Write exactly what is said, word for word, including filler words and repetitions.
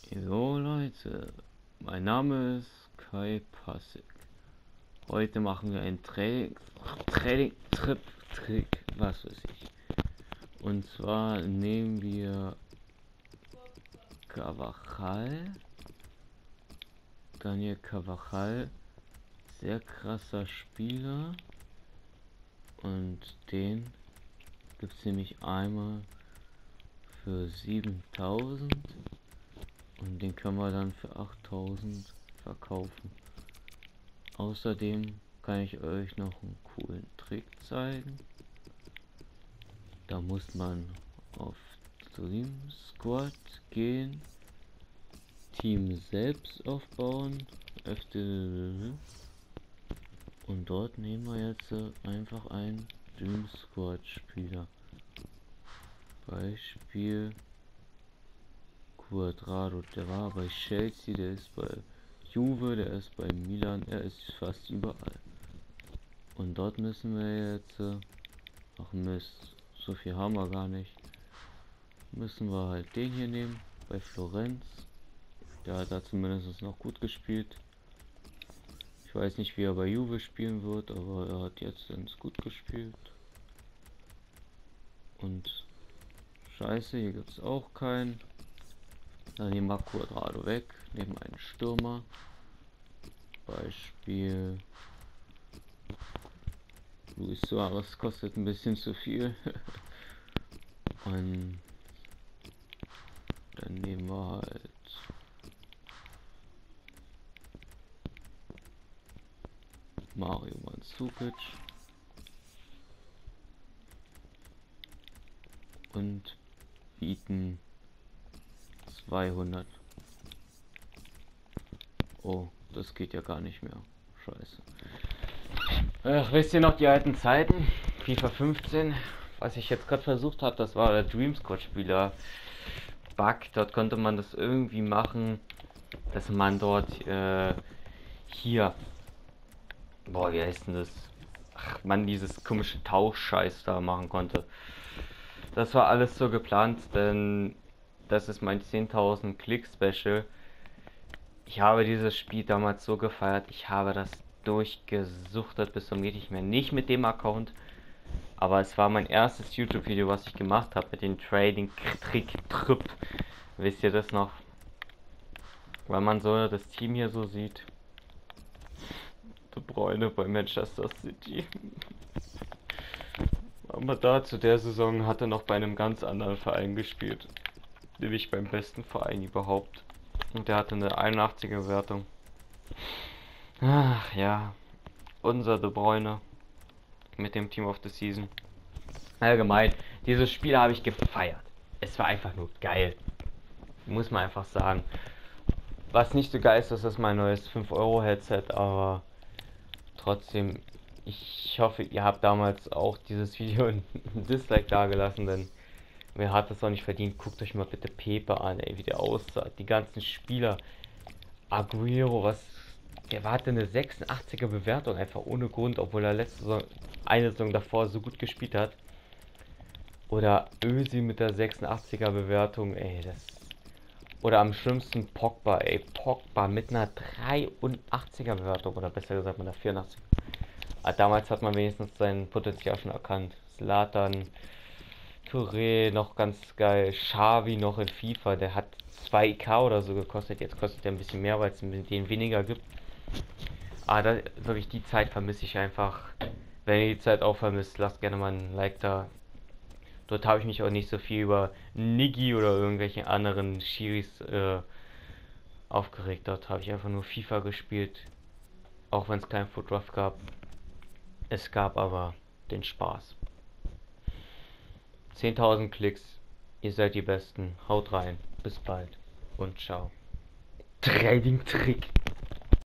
So Leute, mein Name ist Kai Passig. Heute machen wir einen Training, Training, Trip, Trick, was weiß ich. Und zwar nehmen wir Carvajal, Daniel Carvajal, sehr krasser Spieler. Und den gibt es nämlich einmal für siebentausend. Und den können wir dann für achttausend verkaufen. Außerdem kann ich euch noch einen coolen Trick zeigen. Da muss man auf Dream Squad gehen, Team selbst aufbauen, und dort nehmen wir jetzt einfach einen Dream Squad Spieler. Beispiel Cuadrado, der war bei Chelsea, der ist bei Juve, der ist bei Milan, er ist fast überall. Und dort müssen wir jetzt, ach Mist, so viel haben wir gar nicht, müssen wir halt den hier nehmen, bei Florenz. Der hat da zumindest noch gut gespielt. Ich weiß nicht, wie er bei Juve spielen wird, aber er hat jetzt ganz gut gespielt. Und scheiße, hier gibt es auch keinen. Dann nehmen wir Cuadrado weg, nehmen einen Stürmer. Beispiel Luis Suarez kostet ein bisschen zu viel. Und dann nehmen wir halt Mario Mandzukic und bieten zweihundert. Oh, das geht ja gar nicht mehr. Scheiße. Ach, wisst ihr noch die alten Zeiten? FIFA fünfzehn. Was ich jetzt gerade versucht habe, das war der Dream Squad Spieler Bug. Dort konnte man das irgendwie machen, dass man dort äh, hier, boah, wie heißt denn das? Ach man, dieses komische Tauschscheiß da machen konnte. Das war alles so geplant, denn das ist mein zehntausend Klick Special. Ich habe dieses Spiel damals so gefeiert, ich habe das durchgesuchtet bis zum geht nicht mehr. Nicht mit dem Account, aber es war mein erstes YouTube-Video, was ich gemacht habe mit dem Trading Trick Trip. Wisst ihr das noch? Weil man so das Team hier so sieht. De Bruyne bei Manchester City. Aber da zu der Saison hat er noch bei einem ganz anderen Verein gespielt. Nämlich beim besten Verein überhaupt. Und der hatte eine einundachtziger Bewertung. Ach ja, unser De Bruyne mit dem Team of the Season. Allgemein, dieses Spiel habe ich gefeiert. Es war einfach nur geil. Muss man einfach sagen. Was nicht so geil ist, das ist mein neues fünf Euro Headset, aber trotzdem, ich hoffe, ihr habt damals auch dieses Video ein Dislike dagelassen, denn wer hat das auch nicht verdient? Guckt euch mal bitte Pepe an, ey, wie der aussah. Die ganzen Spieler. Aguero, was. Der hatte eine sechsundachtziger Bewertung, einfach ohne Grund, obwohl er letzte Saison, eine Saison davor so gut gespielt hat. Oder Özil mit der sechsundachtziger Bewertung, ey, das. Oder am schlimmsten Pogba, ey, Pogba mit einer dreiundachtziger Bewertung, oder besser gesagt mit einer vierundachtziger. Aber damals hat man wenigstens sein Potenzial schon erkannt. Zlatan, Touré noch ganz geil, Xavi noch in FIFA, der hat zwei K oder so gekostet, jetzt kostet er ein bisschen mehr, weil es den weniger gibt. Ah, da, wirklich die Zeit vermisse ich einfach. Wenn ihr die Zeit auch vermisst, lasst gerne mal ein Like da. Dort habe ich mich auch nicht so viel über Niggi oder irgendwelche anderen Schiris äh, aufgeregt. Dort habe ich einfach nur FIFA gespielt, auch wenn es kein Foot Draft gab. Es gab aber den Spaß. zehntausend Klicks, ihr seid die Besten. Haut rein, bis bald und ciao. Trading Trick.